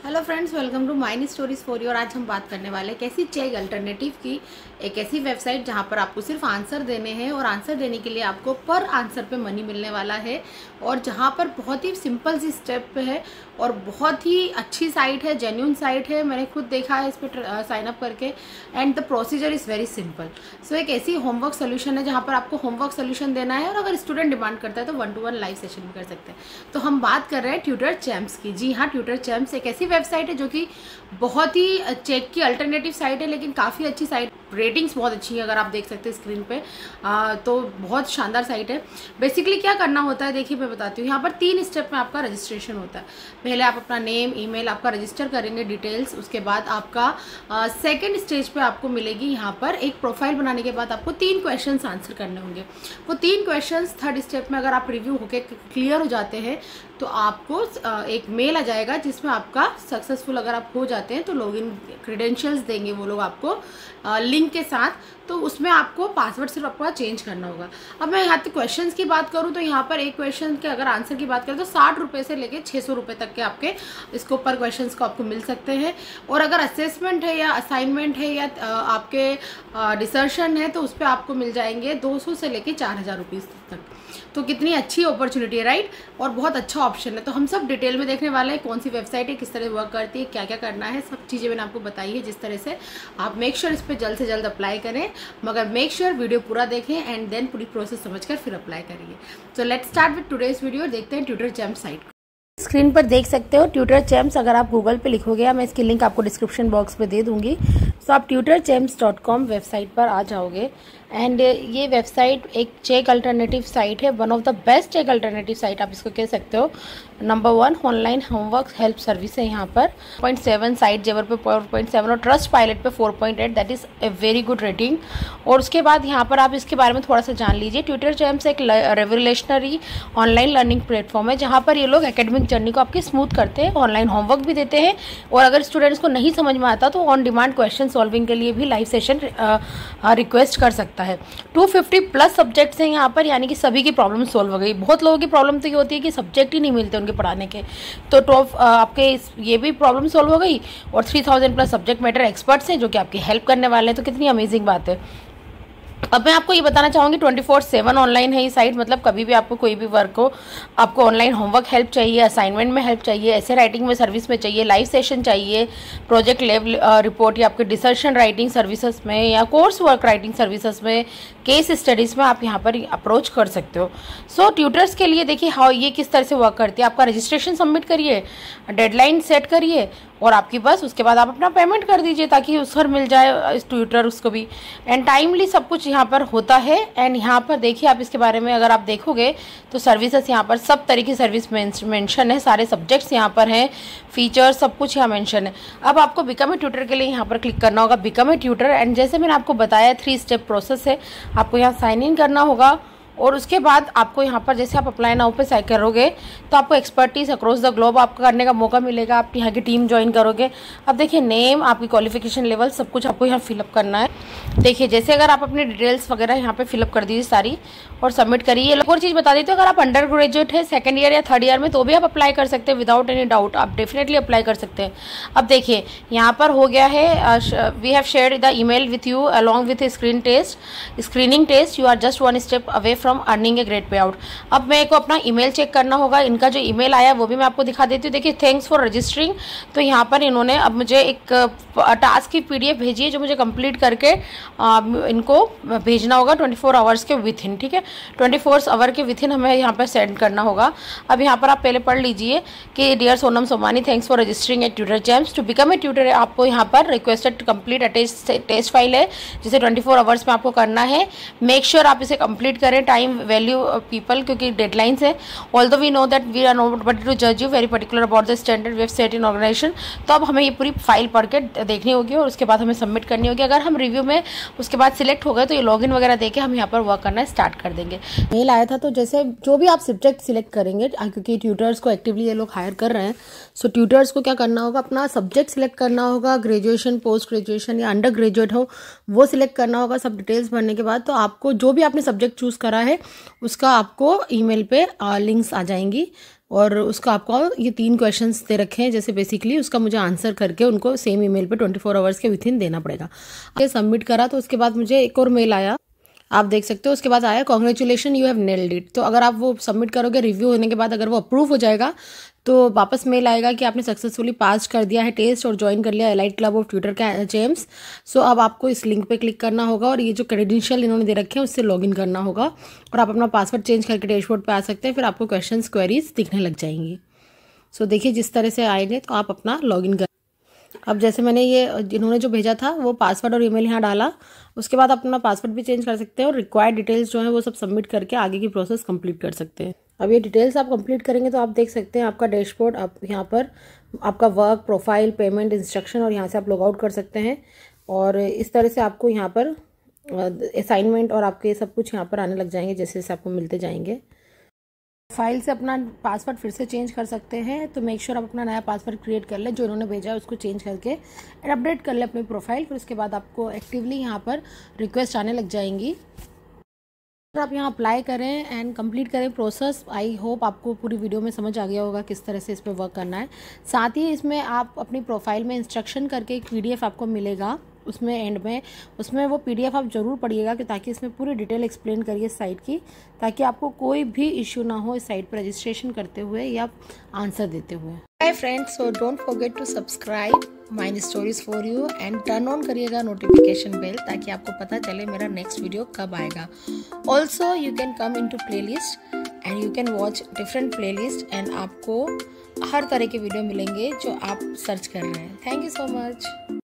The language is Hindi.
Hello friends, welcome to mini stories for you. और आज हम बात करने वाले हैं कैसी चेक अल्टरनेटिव की एक ऐसी वेबसाइट जहां पर आपको सिर्फ आंसर देने हैं और आंसर देने के लिए आपको पर आंसर पे मनी मिलने वाला है, और जहां पर बहुत ही सिंपल सी स्टेप पे है और बहुत ही अच्छी साइट है, जेन्युइन साइट है। मैंने खुद देखा है इस पर साइन अप करके, and the procedure is very simple. So एक ऐसी होमवर्क सोल्यूशन है जहाँ पर आपको होमवर्क सोल्यूशन देना है, और अगर स्टूडेंट डिमांड करता है तो 1-to-1 लाइव सेशन भी कर सकते हैं। तो हम बात कर रहे हैं ट्यूटर चैम्प्स की। जी हाँ, ट्यूटर चैम्प्स एक ऐसी वेबसाइट है जो कि बहुत ही चेक की अल्टरनेटिव साइट है, लेकिन काफ़ी अच्छी साइट, रेटिंग्स बहुत अच्छी है। अगर आप देख सकते हैं स्क्रीन पे तो बहुत शानदार साइट है। बेसिकली क्या करना होता है, देखिए मैं बताती हूँ। यहाँ पर 3 स्टेप में आपका रजिस्ट्रेशन होता है। पहले आप अपना नेम, ईमेल आपका रजिस्टर करेंगे, डिटेल्स। उसके बाद आपका सेकेंड स्टेज पे आपको मिलेगी यहाँ पर एक प्रोफाइल बनाने के बाद आपको 3 क्वेश्चंस आंसर करने होंगे। वो 3 क्वेश्चंस थर्ड स्टेप में अगर आप रिव्यू होके क्लियर हो जाते हैं तो आपको एक मेल आ जाएगा जिसमें आपका सक्सेसफुल अगर आप हो जाते हैं तो लॉगिन क्रेडेंशियल्स देंगे वो लोग आपको लिंक के साथ। तो उसमें आपको पासवर्ड सिर्फ आपको चेंज करना होगा। अब मैं यहाँ पे क्वेश्चंस की बात करूँ तो यहाँ पर एक क्वेश्चन के अगर आंसर की बात करें तो 60 रुपये से लेके 600 रुपये तक के आपके इसको पर क्वेश्चंस को आपको मिल सकते हैं। और अगर असेसमेंट है या असाइनमेंट है या आपके डिसर्शन है तो उस पर आपको मिल जाएंगे 200 से लेके 4000 रुपीज़ तक। तो कितनी अच्छी अपॉर्चुनिटी है, राइट? और बहुत अच्छा ऑप्शन है। तो हम सब डिटेल में देखने वाले हैं कौन सी वेबसाइट है, किस तरह वर्क करती है, क्या क्या करना है, सब चीज़ें मैंने आपको बताई है। जिस तरह से आप मेक श्योर इस पर जल्द से जल्द अप्लाई करें, मगर मेक श्योर वीडियो पूरा देखें एंड देन पूरी प्रोसेस समझकर फिर अप्लाई करिए। तो let's start with today's video. देखते हैं ट्यूटर चैम्प्स साइट को। स्क्रीन पर देख सकते हो ट्यूटर चैम्प्स। अगर आप गूगल पे लिखोगे, या मैं इसकी लिंक आपको डिस्क्रिप्शन बॉक्स पे दे दूंगी, तो आप tutorchamps.com वेबसाइट पर आ जाओगे। एंड ये वेबसाइट एक चेक अल्टरनेटिव साइट है, one of the best Chegg alternative site आप इसको कह सकते हो। Number 1 online homework help service है यहाँ पर। 0.7 साइट जेवर पे 4.7 और ट्रस्ट पायलट पे 4.8, that is a very good rating. और उसके बाद यहाँ पर आप इसके बारे में थोड़ा सा जान लीजिए। ट्यूटर चैम्प्स एक रेवोल्यूशनरी ऑनलाइन लर्निंग प्लेटफॉर्म है जहाँ पर ये लोग एकेडमिक जर्नी को आपकी स्मूथ करते हैं, ऑनलाइन होमवर्क भी देते हैं, और अगर स्टूडेंट्स को नहीं समझ में आता तो ऑन डिमांड क्वेश्चन सॉल्विंग के लिए भी लाइव सेशन रिक्वेस्ट कर सकता है। 250+ सब्जेक्ट्स हैं यहाँ पर, यानी कि सभी की प्रॉब्लम सॉल्व हो गई। बहुत लोगों की प्रॉब्लम तो ये होती है कि सब्जेक्ट ही नहीं मिलते उनके पढ़ाने के, तो टॉप आपके ये भी प्रॉब्लम सॉल्व हो गई। और 3000+ सब्जेक्ट मैटर एक्सपर्ट्स हैं जो कि आपकी हेल्प करने वाले हैं। तो कितनी अमेजिंग बात है। अब मैं आपको ये बताना चाहूँगी 24/7 ऑनलाइन है ये साइट। मतलब कभी भी आपको कोई भी वर्क हो, आपको ऑनलाइन होमवर्क हेल्प चाहिए, असाइनमेंट में हेल्प चाहिए, ऐसे राइटिंग में सर्विस में चाहिए, लाइव सेशन चाहिए, प्रोजेक्ट लेवल रिपोर्ट या आपके डिसर्शन राइटिंग सर्विसेज में, या कोर्स वर्क राइटिंग सर्विसेज में, केस स्टडीज़ में आप यहाँ पर अप्रोच कर सकते हो। सो ट्यूटर्स के लिए देखिए हाउ ये किस तरह से वर्क करती है। आपका रजिस्ट्रेशन सबमिट करिए, डेडलाइन सेट करिए, और आपकी बस उसके बाद आप अपना पेमेंट कर दीजिए ताकि उस पर मिल जाए इस ट्यूटर उसको भी। एंड टाइमली सब कुछ यहाँ पर होता है। एंड यहाँ पर देखिए आप इसके बारे में अगर आप देखोगे तो सर्विसेज यहाँ पर सब तरीके की सर्विस मेंशन है, सारे सब्जेक्ट्स यहाँ पर हैं, फीचर्स सब कुछ यहाँ मेंशन है। अब आपको बिकम ए ट्यूटर के लिए यहाँ पर क्लिक करना होगा, बिकम ए ट्यूटर। एंड जैसे मैंने आपको बताया 3 स्टेप प्रोसेस है। आपको यहाँ साइन इन करना होगा, और उसके बाद आपको यहाँ पर जैसे आप अप्लाई नाउ पे साइन करोगे तो आपको एक्सपर्टीज अक्रॉस द ग्लोब आपको करने का मौका मिलेगा। आप यहाँ की टीम ज्वाइन करोगे। अब देखिए नेम, आपकी क्वालिफिकेशन लेवल, सब कुछ आपको यहाँ फिलअप करना है। देखिए जैसे अगर आप अपनी डिटेल्स वगैरह यहाँ पे फिलअप कर दीजिए सारी और सबमिट करिए। एक और चीज़ बता देती हूँ, अगर आप अंडर ग्रेजुएट है 2nd ईयर या 3rd ईयर में तो भी आप अप्लाई कर सकते हैं विदाउट एनी डाउट। आप डेफिनेटली अप्लाई कर सकते हैं। अब देखिए यहाँ पर हो गया है, we have shared the email with you along with screening test. You are just 1 step away from earning a great payout. अब मेरे को अपना ईमेल चेक करना होगा। इनका जो ईमेल आया वो भी मैं आपको दिखा देती हूँ। देखिए थैंक्स फॉर रजिस्टरिंग। तो यहाँ पर इन्होंने अब मुझे एक टास्क की PDF भेजी है जो मुझे कंप्लीट करके इनको भेजना होगा 24 आवर्स के विथ इन। ठीक है, 24 आवर के विथ इन हमें यहाँ पर सेंड करना होगा। अब यहाँ पर आप पहले पढ़ लीजिए कि dear Sonam Somani, thanks for registering at tutor champs. To become a tutor आपको यहाँ पर रिक्वेस्टेड कंप्लीट टेस्ट फाइल है जिसे 24 आवर्स में आपको करना है। मेक श्योर आप इसे कंप्लीट करें, टाइम वैल्यू पीपल, क्योंकि डेडलाइंस है। Although we know that we are not but to जज you very particular about the standard we have set in organisation. तो अब हमें ये पूरी फाइल पढ़ के देखनी होगी और उसके बाद हमें सबमिट करनी होगी। अगर हम रिव्यू में उसके बाद सिलेक्ट हो गए तो ये लॉगिन वगैरह देके हम यहाँ पर वर्क करना स्टार्ट कर देंगे। मेल आया था, तो जैसे जो भी आप सब्जेक्ट सिलेक्ट करेंगे, क्योंकि ट्यूटर्स को एक्टिवली ये लोग हायर कर रहे हैं, सो ट्यूटर्स को क्या करना होगा, अपना सब्जेक्ट सिलेक्ट करना होगा। ग्रेजुएशन, पोस्ट ग्रेजुएशन या अंडर ग्रेजुएट हो वो सिलेक्ट करना होगा। सब डिटेल्स भरने के बाद तो आपको जो भी आपने सब्जेक्ट चूज करा है उसका आपको ईमेल पे लिंक्स आ जाएंगी। और उसका आपको ये 3 क्वेश्चंस दे रखे हैं जैसे बेसिकली उसका मुझे आंसर करके उनको सेम ईमेल पे 24 आवर्स के विथिन देना पड़ेगा। ये सबमिट करा तो उसके बाद मुझे एक और मेल आया, आप देख सकते हो। उसके बाद आया congratulation you have nailed it. तो अगर आप वो सबमिट करोगे, रिव्यू होने के बाद अगर वो अप्रूव हो जाएगा तो वापस मेल आएगा कि आपने सक्सेसफुली पास कर दिया है टेस्ट और ज्वाइन कर लिया एलाइट क्लब ऑफ ट्विटर का जेम्स। सो अब आपको इस लिंक पे क्लिक करना होगा और ये जो क्रेडेंशियल इन्होंने दे रखे हैं उससे लॉगिन करना होगा और आप अपना पासवर्ड चेंज करके डैशबोर्ड पे आ सकते हैं। फिर आपको क्वेश्चंस क्वेरीज दिखने लग जाएंगी। सो देखिए जिस तरह से आएंगे तो आप अपना लॉगिन कर। अब जैसे मैंने ये जिन्होंने जो भेजा था वो पासवर्ड और ईमेल यहाँ डाला, उसके बाद अपना पासवर्ड भी चेंज कर सकते हैं और रिक्वायर्ड डिटेल्स जो है वो सब सबमिट करके आगे की प्रोसेस कंप्लीट कर सकते हैं। अब ये डिटेल्स आप कंप्लीट करेंगे तो आप देख सकते हैं आपका डैशबोर्ड, आप यहाँ पर आपका वर्क प्रोफाइल पेमेंट इंस्ट्रक्शन और यहाँ से आप लॉग आउट कर सकते हैं। और इस तरह से आपको यहाँ पर असाइनमेंट और आपके सब कुछ यहाँ पर आने लग जाएंगे जैसे जैसे आपको मिलते जाएंगे। फाइल से अपना पासवर्ड फिर से चेंज कर सकते हैं, तो मेक श्योर आप अपना नया पासवर्ड क्रिएट कर लें जो इन्होंने भेजा है उसको चेंज करके एंड अपडेट कर लें अपनी प्रोफाइल। फिर उसके बाद आपको एक्टिवली यहाँ पर रिक्वेस्ट आने लग जाएंगी। तो आप यहाँ अप्लाई करें एंड कंप्लीट करें प्रोसेस। आई होप आपको पूरी वीडियो में समझ आ गया होगा किस तरह से इस पर वर्क करना है। साथ ही इसमें आप अपनी प्रोफाइल में इंस्ट्रक्शन करके एक PDF आपको मिलेगा उसमें एंड में, उसमें वो PDF आप ज़रूर पढ़िएगा कि ताकि इसमें पूरी डिटेल एक्सप्लेन करिए इस साइट की, ताकि आपको कोई भी इश्यू ना हो इस साइट पर रजिस्ट्रेशन करते हुए या आंसर देते हुए। Hi friends, so don't forget to subscribe mini stories for you and turn on करिएगा नोटिफिकेशन बेल ताकि आपको पता चले मेरा नेक्स्ट वीडियो कब आएगा। Also you can come into playlist and you can watch different playlist and आपको हर तरह के वीडियो मिलेंगे जो आप सर्च कर रहे हैं। Thank you so much.